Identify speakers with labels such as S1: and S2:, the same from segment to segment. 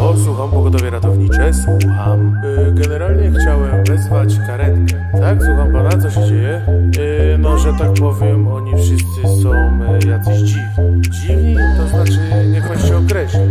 S1: Halo, słucham, pogotowie ratownicze, słucham. Generalnie chciałem wezwać karetkę. Tak, słucham pana, co się dzieje? No, że tak powiem, oni wszyscy są jacyś dziwni. Dziwni? To znaczy, niech pan się określi.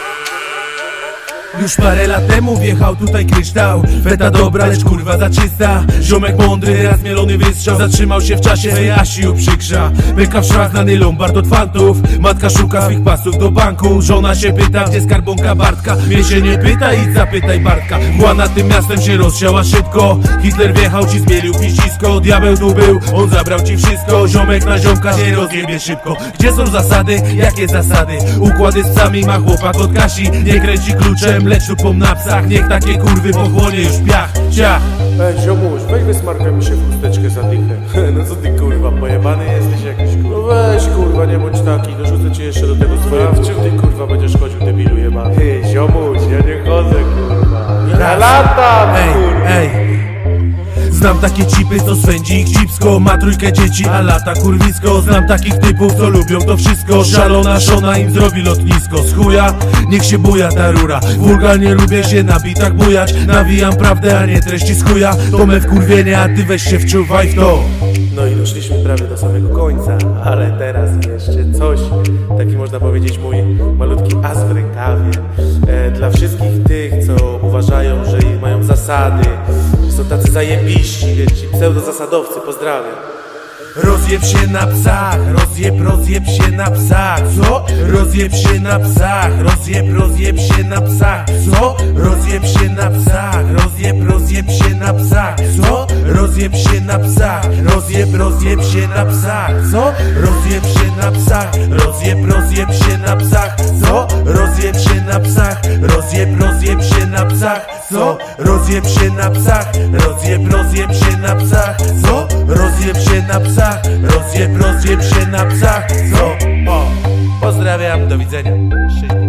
S2: Już parę lat temu wjechał tutaj kryształ. Feta dobra, lecz kurwa za czysta. Ziomek mądry, raz mielony wystrzał. Zatrzymał się w czasie, Jasi uprzykrza. Pyka w szwach na nylon, bar od fantów. Matka szuka swych pasów do banku. Żona się pyta, gdzie skarbonka Bartka. Mnie się nie pyta, idź zapytaj Bartka. Mgła nad tym miastem się rozsiała szybko. Hitler wjechał, ci zmielił piścisko. Diabeł tu był, on zabrał ci wszystko. Ziomek na ziomka się rozjebie szybko. Gdzie są zasady? Jakie zasady? Układy z psami ma chłopak od Kasi. Nie kręci kluczem, lecz tupą na psach. Niech takie kurwy pochłonie już piach, ciach.
S1: Ziomuś, weź wysmarkaj mi się w chusteczkę za dychę. No co ty kurwa, pojebany jesteś jakiś kurwa. No weź kurwa, nie bądź taki, dorzucę ci jeszcze do tego swoje. A w czym ty kurwa będziesz chodził, debilu jebany? Ziomuś, ja nie chodzę kurwa. Ja latam kurwa.
S2: Znam takie cipy, co swędzi ich cipsko. Ma trójkę dzieci, a lata kurwisko. Znam takich typów, co lubią to wszystko. Szalona szona im zrobi lotnisko. Z chuja, niech się buja ta rura. Wulgarnie lubię się na bitach bujać. Nawijam prawdę, a nie treści z chuja. To me wkurwienie, a ty weź się wczuwaj w to.
S1: No i doszliśmy prawie do samego końca, ale teraz jeszcze coś, taki można powiedzieć mój malutki as w rękawie. Dla wszystkich tych, co uważają, że mają zasady, że są tacy zajebiści, ci pseudozasadowcy, pozdrawiam.
S2: Rozjeb się na psach, rozjeb się na psach, co? Rozjeb się na psach, rozjeb się na psach, co? Rozjeb się na psach, rozjeb się na psach, co? Rozjeb się na psach, rozjeb się na psach, co? Rozjeb się na psach, rozjeb się na psach, co? Rozjeb się na psach, rozjeb się na psach, co? Rozjeb się na psach, rozjeb się na psach, co? Rozjeb się na psach, rozjeb się na psach, co? Pozdrawiam, do widzenia.